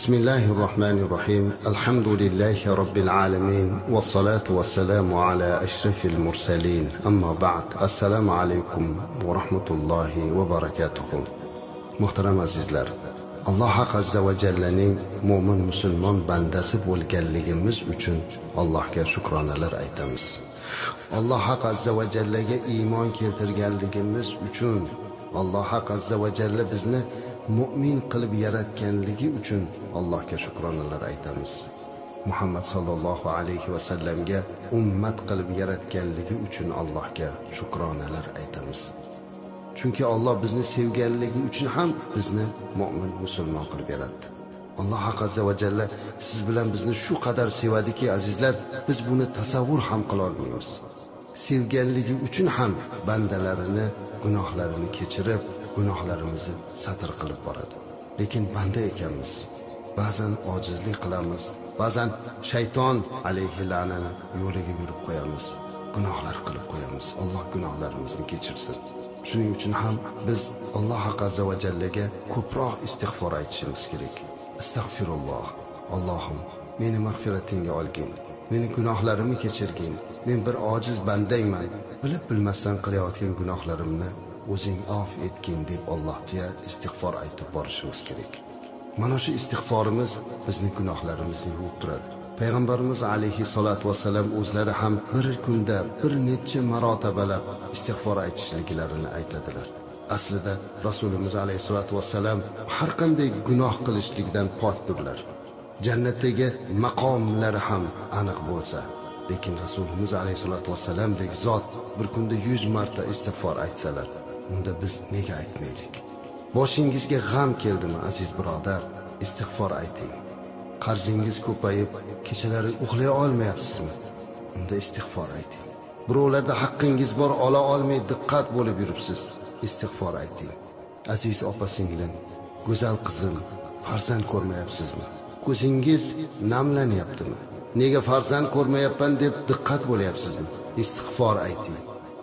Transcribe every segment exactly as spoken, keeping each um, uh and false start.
Bismillahirrahmanirrahim. Alhamdulillahi Rabbil alamin. Wassalatu wassalamu ala ashrafil mursalin. Amma ba'd. Assalomu alaykum va rahmatullohi va barakatuh. Muhtaram azizlar, Alloh haq azza va jallaning mu'min musulmon bandasi bo'lganligimiz uchun Allohga shukronalar aytamiz. Alloh haq azza va jallaga iymon keltirganligimiz uchun, Alloh haq azza va jalla bizni mu'min qilib yaratganligi uchun Allohga shukronalar aytamiz. Muhammad sallallohu alayhi va sallamga ummat qilib yaratganligi uchun Allohga shukronalar aytamiz. Chunki Alloh bizni sevganligi uchun ham bizni mu'min musulmon qilib yaratdi. Alloh azza va jalla siz bilan bizni shu qadar sevadiki azizlar, biz buni tasavvur ham qila olmaymiz. Sevganligi uchun ham bandalarini gunohlarini kechirib, gunohlarimizni satr qilib boradi. Lekin banda ekanmiz. Ba'zan ojizlik qilamiz, ba'zan shayton alayhi la'nani yo'liga yurib qo'yamiz, gunohlar qilib qo'yamiz. Alloh gunohlarimizni kechirsin. Shuning uchun ham biz Alloh azza va jallaga ko'proq istig'for aytishimiz kerak. Astagfirulloh. Allohim, meni mag'firatingga olgin. Meni gunohlarimni kechirgin. Men bir ojiz bandayman. Bilib bilmasdan qilayotgan gunohlarimni o'zing af etgin deb Allohga istig'for aytib borishimiz kerak. Mana shu istig'forimiz bizni gunohlarimizni yuvib turadi. Payg'ambarimiz alayhi salatu vasallam o'zlari ham bir kunda bir necha marotabalab istig'for aytishliklarini aytadilar. Aslida Rasulimiz alayhi salatu vasallam har qanday gunoh qilishlikdan pokdirlar. Jannatdagi maqomlari ham aniq bo'lsa, lekin Rasulimiz alayhi salatu vasallamdek zot bir kunda yuz marta istig'for aytsalar, unda biz nega aytmaylik? Boshingizga g'am keldimi aziz birodar, istig'for ayting. Qarzingiz ko'payib, kechalari uxlay olmayapsizmi? Unda istig'for ayting. Birovlarda haqqingiz bor, ola olmay diqqat bo'lib yuribsiz, istig'for ayting. Aziz opa-singlim, go'zal qizim, farzand ko'rmayapsizmi? Ko'zingiz namlanyaptimi? Nega farzand ko'rmayapman deb diqqat bo'lyapsizmi? Istig'for ayting.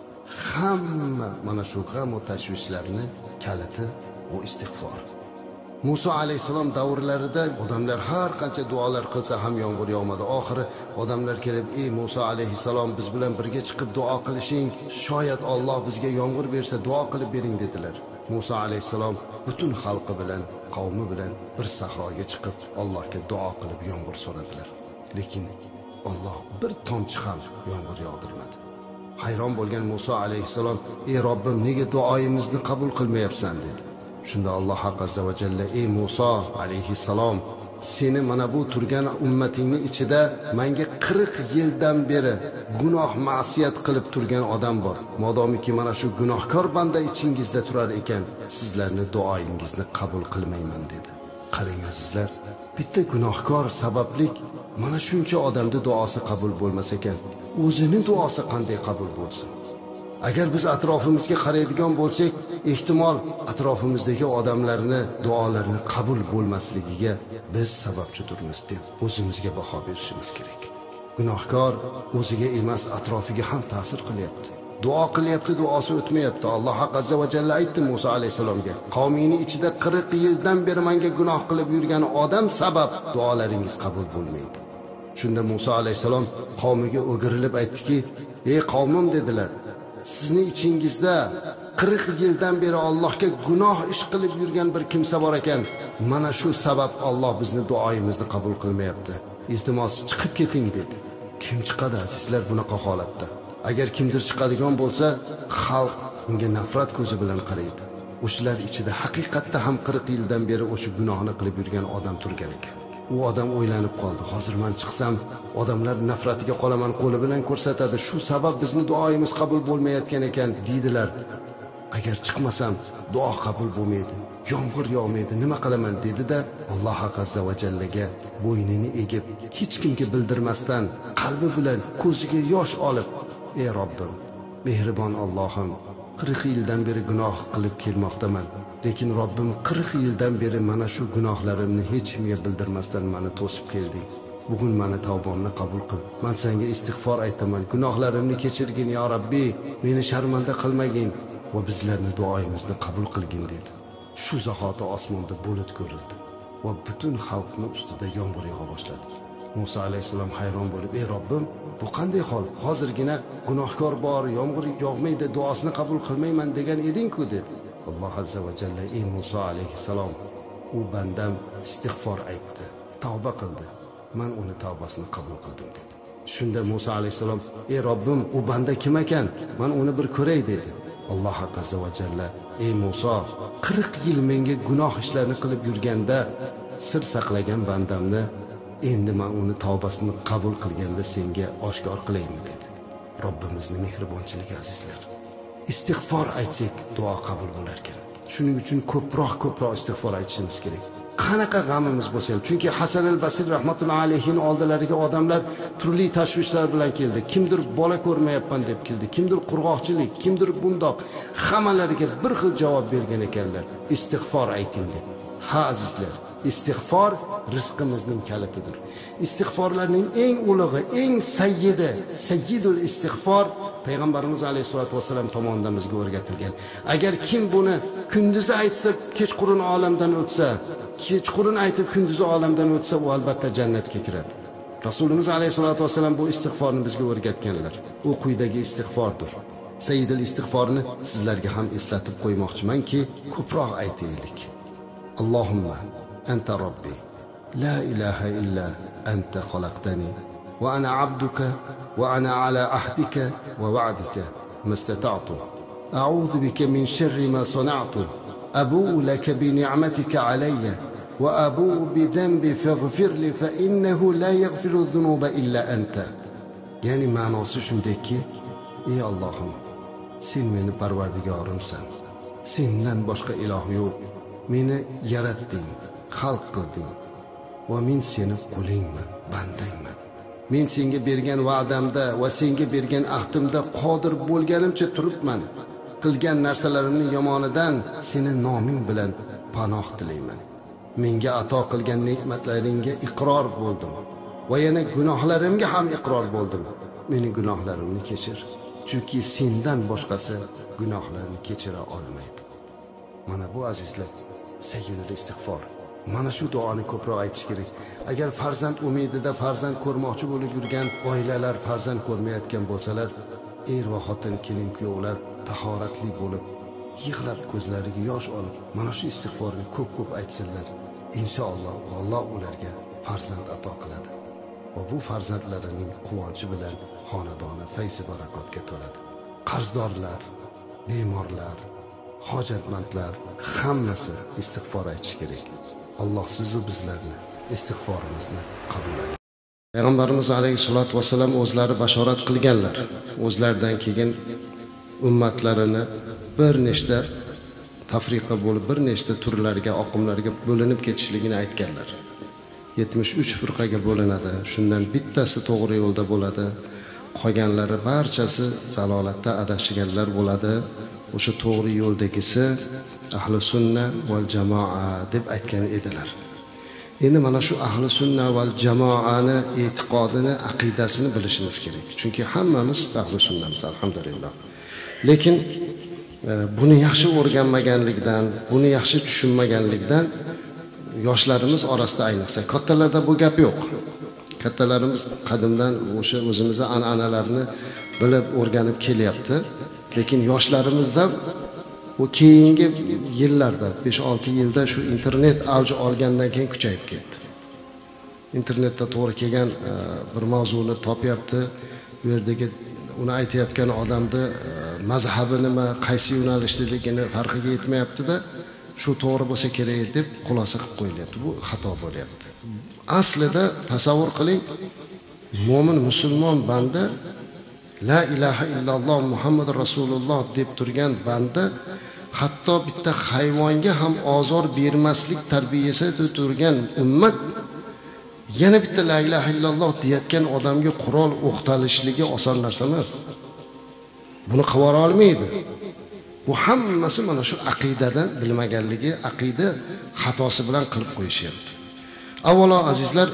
Hamma mana shu g'am va tashvishlarni kaliti bu istig'for. Musa alayhisalom davrlarida odamlar har qancha duolar qilsa ham yomg'ir yog'madi. Oxiri odamlar kelib, "Ey Musa alayhisalom, biz bilan birga chiqib duo qilishing, shoyat Alloh bizga yomg'ir bersa duo qilib bering" dedilar. Musa alayhisalom butun xalqi bilan, qavmi bilan bir sahroga chiqib Allohga duo qilib yomg'ir so'radilar. Lekin Alloh bir tomchi ham yomg'ir yog'dirmadi. Hayron bo'lgan Musa alayhisalom, "Ey Robbim, nega duoyimizni qabul qilmayapsan?" dedi. Shunda Alloh azza va jalla, "Ey Musa alayhisalom, seni mana bu turgan ummatingning ichida menga qirq yildan beri gunoh ma'siyat qilib turgan odam bor. Modomiki mana shu gunohkor banda ichingizda turar ekan, sizlarni duoyingizni qabul qilmayman" dedi. Qarang azizlar, bitta gunohkor sabablik mana shuncha odamning duosi qabul bo'lmas ekan, o'zini duosi qanday qabul bo'lsin? Agar biz atrofimizga qaraydigan bo'lsak, ehtimol atrofimizdagi odamlarni duolarini qabul bo'lmasligiga biz sababchidirmiz deb o'zimizga baho berishimiz kerak. Gunohkor o'ziga emas, atrofiga ham ta'sir qilyapti. Duo qilyapti, duosi o'tmayapti. Alloh azza va jalla aytdi Musa alayhisalomga, "Qavmingning ichida qirq yildan beri menga gunoh qilib yurgan odam sabab duolaringiz qabul bo'lmaydi." Shunda Musa alayhisalom qavmiga o'girilib aytdiki, "Ey qavmim" dedilar, "Sizning ichingizda qirq yildan beri Allohga gunoh ish qilib yurgan bir kimsa bor ekan. Mana shu sabab Alloh bizni duoyimizni qabul qilmayapti. Iltimos chiqib keting" dedi. Kim chiqadi sizlar bunaqa holatda? Agar kimdir chiqadigan bo'lsa, xalq unga nafrat ko'zi bilan qaraydi. O'shalar ichida haqiqatda ham qirq yildan beri o'sha gunohni qilib yurgan odam turgan ekan. U odam o'ylanib qoldi. Hozir men chiqsam, odamlar nafratiga qolaman, qo'li bilan ko'rsatadi. Shu sabab bizni duoyimiz qabul bo'lmayotgan ekan deydilar. Agar chiqmasam, duo qabul bo'lmaydi. Yomg'ir yog'maydi, nima qilaman dedi-da, Alloh azza va jallaga bo'ynini egib, hech kimga bildirmasdan, qalbi bilan ko'ziga yosh olib, "Ey Robbim, mehribon Allohim, qirq yildan beri gunoh qilib kelmoqdaman. Lekin Robbim qirq yildan beri mana shu gunohlarimni hech kimga bildirmasdan meni to'sib kelding. Bugun meni tavbamni qabul qil. Men senga istig'for aytaman. Gunohlarimni kechirgin ya Robbi, meni sharmanda qilmagin va bizlarni duoyimizni qabul qilgin" dedi. Shu zahoti osmonda bulut ko'rildi. va butun xalqning ustida yomg'ir yog'a boshladi. Musa alayhissalom hayron bo'lib, "Ey Robbim, bu qanday hol? Hozirgina gunohkor bor, yomg'ir yog'maydi, duosini qabul qilmayman degan eding-ku" dedi. Alloh azza va jalla: "Ey Musa alayhissalom, u bandam istig'for aytdi, tavba qildi. Men uni tavbasini qabul qildim" dedi. Shunda Musa alayhissalom: "Ey Robbim, u banda kim ekan? Men uni bir ko'ray" dedi. Alloh azza va jalla: "Ey Musa, qirq yil menga gunoh ishlarni qilib yurganda sir saqlagan bandamni endi men uni tavbasini qabul qilganda senga oshkor qilaymi" dedi. Robbimizning mehribonchiligi azizlar. Istig'for aytsak duo qabul bo'lar kerak. Shuning uchun ko'proq ko'proq istig'for aytishimiz kerak. Qanaqa g'amimiz bo'lsa ham, chunki Hasan al-Basri rahmatullohi alayhining oldilariga odamlar turli tashvishlar bilan keldi. Kimdir bola ko'rmayapman deb keldi, kimdir qurg'oqchilik, kimdir bundoq. Hammalariga bir xil javob bergan ekanlar. Istig'for ayting deb. Ha azizlar, istig'for rizqimizning kalitidir. Istig'forlarning eng ulug'i, eng sayyidi, sayyidul istig'for payg'ambarimiz alayhisolatu vasallam tomonidan bizga o'rgatilgan. Agar kim buni kunduzi aytsa, kechqurun olamdan o'tsa, kechqurun aytib kunduzi olamdan o'tsa, u albatta jannatga kiradi. Rasulimiz alayhisolatu vasallam bu istig'forni bizga o'rgatganlar. U quyidagi istig'fordir. Sayyidul istig'forni sizlarga ham eslatib qo'ymoqchimanki, ko'proq aytaylik. Allohumma anta robbi la ilaha illa anta xalaqtani va ana abduka va ana ala ahdika va va'dika mastata'tu a'udhu bika min sharri ma sana'tu abu'u laka bi ni'matika alayya va abu'u bi dhanbi faghfir li fa innahu la yaghfiru dhunuba illa anta. Ya'ni ma'nosi shundayki, ey Allohim, sen meni parvardigorimsan. Sendan boshqa iloh yo'q. Meni yaratding, xalq qilding va men seni qulingman, bandangman. Men senga bergan va'damda va senga bergan ahdimda qodir bo'lganimcha turibman. Qilgan narsalarimning yomonidan seni noming bilan panoh tilayman. Menga ato qilgan ne'matlaringga iqror bo'ldim va yana gunohlarimga ham iqror bo'ldim. Meni gunohlarimni kechir, chunki sendan boshqasi gunohlarni kechira olmaydi. Mana bu azizlar, sayyidul istig'for. Mana shu duoni ko'proq aytish kerak. Agar farzand umidida farzand ko'rmoqchi bo'lib yurgan oilalar farzand ko'rmayotgan bo'lsalar, er va xotin, kelin kuyovlar tahoratli bo'lib, yig'lab ko'zlariga yosh olib, mana shu istig'forni ko'p-ko'p aytsinlar. Inshaalloh Alloh ularga farzand ato qiladi. Va bu farzandlarining quvonchi bilan xonadoni fayz-u barakotga to'ladi. Qarzdorlar, bemorlar, hojatmandlar hammasi istig'for aytish kerak. Alloh siz va bizlarni istig'forimizni qabul qilsin. Payg'ambarimiz alayhisolatu vasallam o'zlari bashorat qilganlar. O'zlaridan keyin ummatlarini bir nechta tafriqa bo'lib, bir nechta turlarga, oqimlarga bo'linib ketishligini aytganlar. yetmish uch firqaga bo'linadi. Shundan bittasi to'g'ri yo'lda bo'ladi. Qolganlari barchasi zalolatda adashganlar bo'ladi. O'sha to'g'ri yo'ldagisi ahli sunna val jamoa deb aytgan edilar. Endi mana shu ahli sunna val jamoani e'tiqodini, aqidasini bilishimiz kerak. Chunki hammamiz ahli sunnamiz, alhamdulillah. Lekin e, buni yaxshi o'rganmaganlikdan, buni yaxshi tushunmaganlikdan yoshlarimiz orasida ayniqsa, kattalarda bu gap yo'q. Kattalarimiz qadimdan o'sha o'zimizning an'analarni bilib o'rganib kelyapti. Lekin yoshlarimizda u keyingi yillarda besh olti yilda shu internet avj olgandan keyin kuchayib ketdi. Internetda to'g'ri kelgan bir mavzuni topyapti. Bu yerdagi uni aytayotgan odamni mazhabi nima, qaysi yo'nalishdaligini farqiga yetmayapti-da, shu to'g'ri bo'lsa kerak deb xulosa qilib qo'yilyapti. Bu xato bo'lyapti. Aslida tasavvur qiling, mo'min musulmon banda la ilaha illalloh Muhammad Rasululloh deb turgan banda hatto bitta hayvonga ham ozor bermaslik tarbiyasida turgan ummat yana bitta la ilaha illalloh deyotgan odamga qurol o'qtalishligi oson narsa emas. Buni qilib olmaydi. Bu hammasi mana shu aqidadan bilmaganligi, aqida xatosi bilan qilib qo'yishyapti. Avvalo azizlar,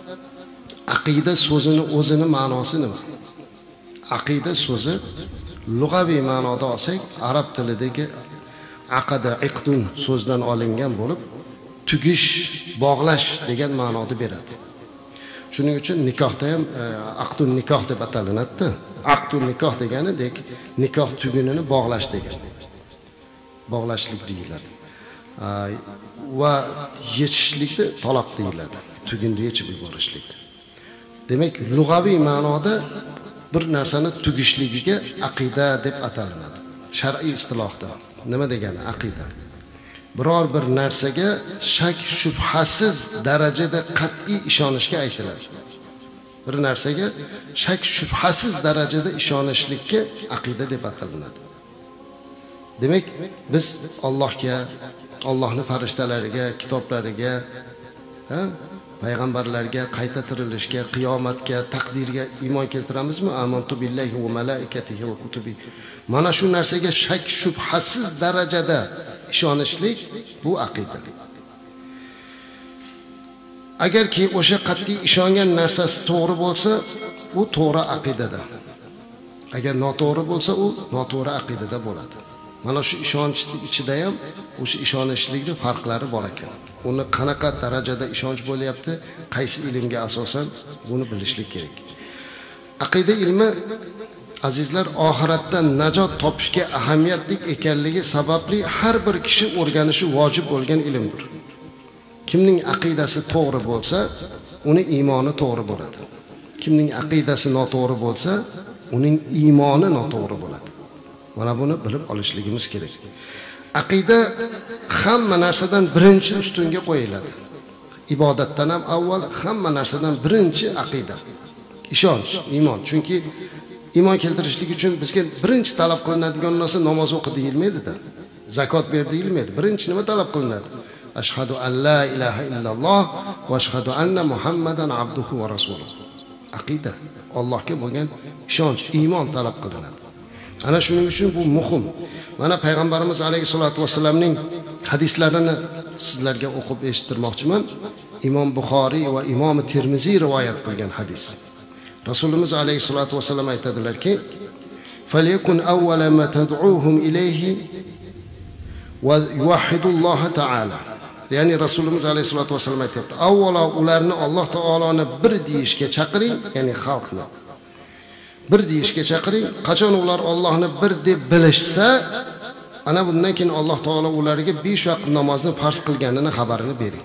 aqida so'zini o'zini ma'nosi nima? Aqida so'zi lug'aviy ma'noda olsak, arab tilidagi aqada, iqdun so'zdan olingan bo'lib, tugish, bog'lash degan ma'noni beradi. Shuning uchun nikohda ham aqdun nikoh deb atalinadi. Aqdun nikoh deganidek nikoh tugunini bog'lash degan. Bog'lashlik deyiladi. Va yechishlikni taloq deyiladi. Tugunni yechib yuborishlik. Demak, lug'aviy ma'noda bir narsani tugishligiga aqida deb atalinadi. Shar'iy istilohda nima degani aqida? Biror bir narsaga shak shubhasiz darajada qat'iy ishonishga aytiladi. Bir narsaga shak shubhasiz darajada ishonishlikka aqida deb ataladi. Demak, biz Allohga, Allohning farishtalariga, kitoblariga, ha, payg'ambarlarga, qayta tirilishga, qiyomatga, taqdirga iymon keltiramizmi? Amantu billahi va malaikatihi va kutubi. Mana shu narsaga shak shubhasiz darajada ishonishlik bu aqida. Agarki o'sha qat'iy ishongan narsasi to'g'ri bo'lsa, u to'g'ri aqidada. Agar noto'g'ri bo'lsa, u noto'g'ri aqidada bo'ladi. Mana shu ishonchning ichida ham o'sha ishonishlikning farqlari bor ekan. Uni qanaqa darajada ishonch bo'lyapti, qaysi ilmga asosan buni bilishlik kerak. Aqida ilmi azizlar oxiratdan najot topishga ahamiyatli ekanligi sababli har bir kishi o'rganishi vojib bo'lgan ilmdir. Kimning aqidasi to'g'ri bo'lsa, uning iymoni to'g'ri bo'ladi. Kimning aqidasi noto'g'ri bo'lsa, uning iymoni noto'g'ri bo'ladi. Mana buni bilib olishligimiz kerak. Aqida hamma narsadan birinchi ustunga qo'yiladi. Ibodatdan ham avval hamma narsadan birinchi aqida. Ishonch, iymon. Chunki iymon keltirishlik uchun bizga birinchi talab qilinadigan narsa namoz o'qi deyilmaydi-da. Zakot ber deyilmaydi. Birinchi nima talab qilinadi? Ashhadu an la ilaha illalloh va ashhadu anna Muhammadan abduhu va rasuluhu. Aqida, Allohga bo'lgan ishonch, iymon talab qilinadi. Ana shuning uchun bu muhim. Mana payg'ambarimiz alayhisolatu vasallamning hadislarini sizlarga o'qib eshittirmoqchiman. Imom Buxoriy va Imom Termiziy rivoyat qilgan hadis. Rasulimiz alayhisolatu vasallam aytadilarki: "Falyakun awwala ma tad'uuhum ilayhi va yuwahhidulloh ta'ala." Ya'ni Rasulimiz alayhisolatu vasallam aytibdi, avvalo ularni Alloh taoloni bir deyishga chaqiring, ya'ni xalqni bir deyishga chaqiring. Qachon ular Allohni bir deb bilishsa, ana bundan keyin Alloh taolo ularga besh vaqt namozni farz qilganini xabarini bering.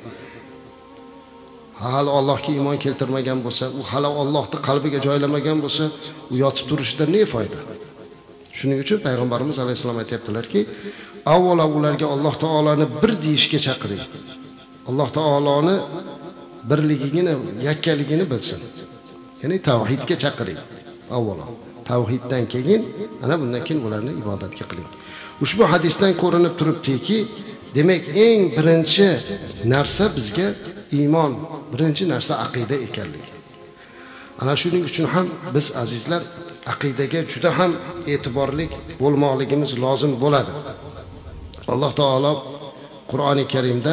Hali Allohga iymon keltirmagan bo'lsa, u hali Allohni qalbiga joylamagan bo'lsa, u yotib turishida ne foyda? Shuning uchun payg'ambarimiz alayhisalom aytibdilarki, avvalo ularga Alloh taoloni bir deyishga chaqiring. Alloh taoloni birligini, yakkaligini bilsin. Ya'ni tavhidga chaqiring. Avvalo tavhiddan keyin ana bundan keyin ularni ibodatga qiling. Ushbu hadisdan ko'rinib turibdiki, demak eng birinchi narsa bizga iymon, birinchi narsa aqida ekanligi. Ana shuning uchun ham biz azizlar aqidaga juda ham e'tiborli bo'lmoqligimiz lozim bo'ladi. Alloh taolo Qur'oni Karimda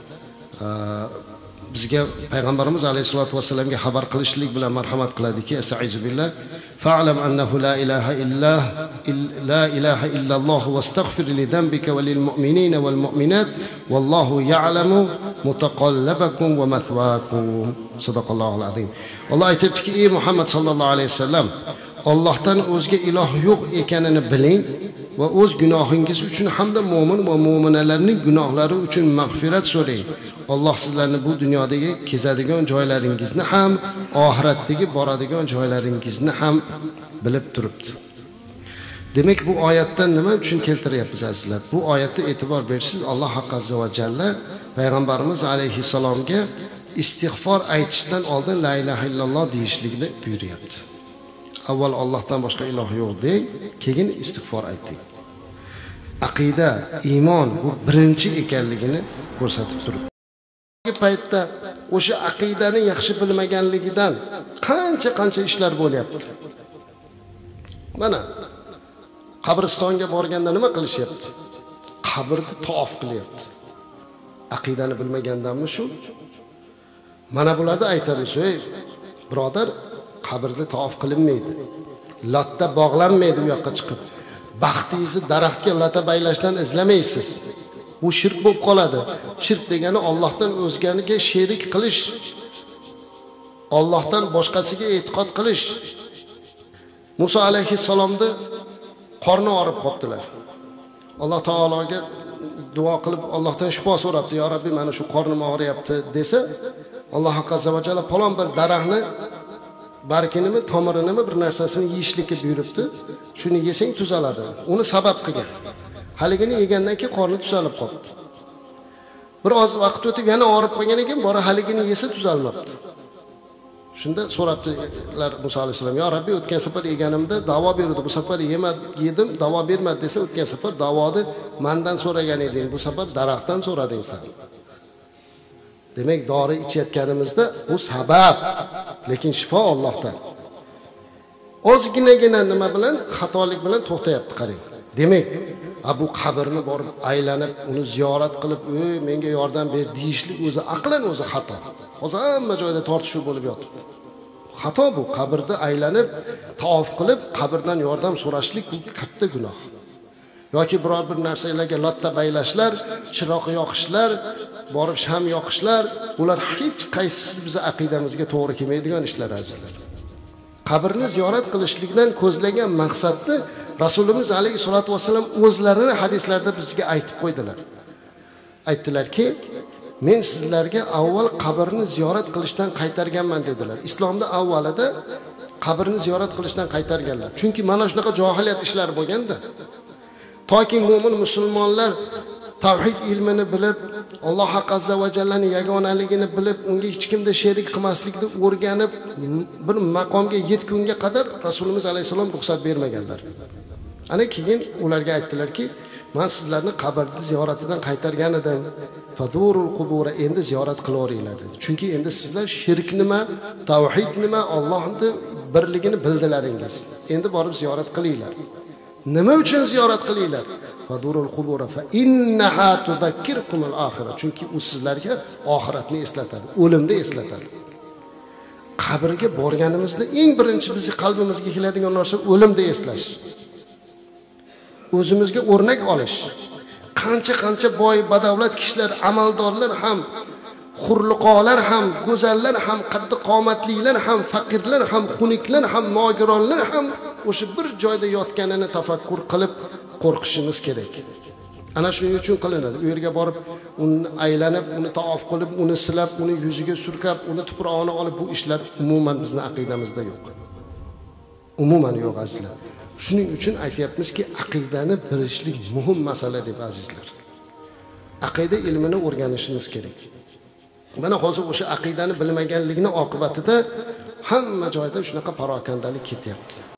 bizga payg'ambarimiz alayhisolatu vasallamga xabar qilishlik bilan marhamat qiladiki, astag'izu billah, fa'lam annahu la ilaha illa la ilaha illalloh vastaghfir li dhanbika va lil mu'minina wal mu'minat wallohu ya'lamu mutaqallabakum va mathwaakum. Sadaqallohul azim. Alloh aytibdiki, ey Muhammad sallallohu alayhi vasallam, Allohdan o'zga iloh yo'q ekanini biling va o'z gunohingiz uchun hamda mu'min va mu'minalarning gunohlari uchun mag'firat so'rang. Alloh sizlarni bu dunyodagi kezadigan joylaringizni ham, oxiratdagi boradigan joylaringizni ham bilib turibdi. Demak, bu oyatdan nima uchun keltiryapmiz azizlar? Bu oyatda e'tibor bersangiz, Alloh azza va jalla payg'ambarimiz alayhisalomga istig'for aytishdan oldin la ilaha illalloh deyishlikni buyuryapti. Avval Allohdan boshqa iloh yo'q deng, keyin istig'for ayting. Aqida, iymon bu birinchi ekanligini ko'rsatib turibdi. Bu paytda o'sha aqidani yaxshi bilmaganligidan qancha-qancha ishlar bo'lyapti. Mana qabristonga borganda nima qilishyapti? Qabrni tavof qilyapti. Aqidani bilmagandanmi shu? Mana bularda aytamiz, ey birodar, qabrni tavof qilinmaydi. Latta bog'lanmaydi u yoqqa chiqib. Baxtingizni daraxtga lata baylashdan izlamaysiz. Bu shirk bo'lib qoladi. Shirk degani Allohdan o'zganiga sherik qilish, Allohdan boshqasiga e'tiqod qilish. Musa alayhissalomni qorni og'rib qoptilar. Alloh taologa duo qilib Allohdan shifo so'rabdi. Ya Rabbi, mana shu qornim og'riyapti desa, Alloh azza va jalla palon bir daraxtni barkinimi, tomirinimi bir narsasini yeyishlikka buyuribdi. Shuni yesang tuzaladi. Uni sabab qilgan. Haligini yegandan keyin qorni tuzalib qoldi. Bir oz vaqt o'tib yana og'rib qolgan ekan, bora haligini yesa tuzalmabdi. Shunda so'rabdilar Musa alayhisalom, "Ya Rabbi, o'tgan safar yeganimda davo berdi. Bu safar yedim, davo bermadi" desa, o'tgan safar davoni mendan so'ragan eding, bu safar daraxtdan so'rading sen. Demak, dori ichayotganimizda bu sabab, lekin shifo Allohdan. Ozginagina nima bilan, xatolik bilan to'xtayapti, qarang. Demak, bu qabrni borib aylanib, uni ziyorat qilib, "Ey, menga yordam ber" deyishlik o'zi aqlan o'zi xato. Hozir hamma joyda tortishuv bo'lib yotibdi. Xato bu. Qabrni aylanib, tavof qilib, qabrdan yordam so'rashlik bu katta gunoh. Yoki biror bir narsalarga latta baylashlar, chiroq yoqishlar, borib sham yoqishlar, ular hech qaysisi bizning aqidamizga to'g'ri kelmaydigan ishlar azizlar. Qabrni ziyorat qilishlikdan ko'zlagan maqsadni Rasulimiz alayhisolatu vasallam o'zlarini hadislarda bizga aytib qo'ydilar. Aytdilarki, "Men sizlarga avval qabrni ziyorat qilishdan qaytarganman" dedilar. Islomda avvalida qabrni ziyorat qilishdan qaytarganlar. Chunki mana shunaqa johiliyat ishlari bo'lganda, toki mu'min musulmonlar tavhid ilmini bilib, Alloh azza va jallaning yagonaligini bilib, unga hech kimda sherik qilmaslikni o'rganib, bir maqomga yetgunga qadar Rasulimiz alayhisalom ruxsat bermaganlar. Ana keyin ularga aytdilarki, "Men sizlarni qabrni ziyoratidan qaytargan edim. Fadurul qubur, endi ziyorat qilaveringlar" dedi. Chunki endi sizlar shirk nima, tavhid nima, Allohning birligini bildilaringiz. Endi borib ziyorat qilinglar. Nima uchun ziyorat qilinglar? Fadurul qubur fa innaha tudhakkirkumul oxirah. Chunki u sizlarga oxiratni eslatadi, o'limni eslatadi. Qabrga borganimizda eng birinchi bizning qalbimizga keladigan narsa o'limni eslash. O'zimizga o'rnak olish. Qancha-qancha boy, badavlat kishilar, amaldorlar ham, xurliqolar ham, go'zallar ham, qaddi qomatlilar ham, faqirlar ham, xuniklar ham, nogironlar ham o'sha bir joyda yotganini tafakkur qilib qo'rqishimiz kerak. Ana shuning uchun qilinadi. U yerga borib, uni aylanib, uni taof qilib, uni silab, uni yuziga surkab, uni tuprog'ini olib, bu ishlar umuman bizning aqidamizda yo'q. Umuman yo'q azizlar. Shuning uchun aytayapmizki, aqidani bilishlik muhim masala deb azizlar. Aqida ilmini o'rganishimiz kerak. Mana hozir o'sha aqidani bilmaganlikning oqibatida hamma joyda shunaqa parokandalik ketyapti.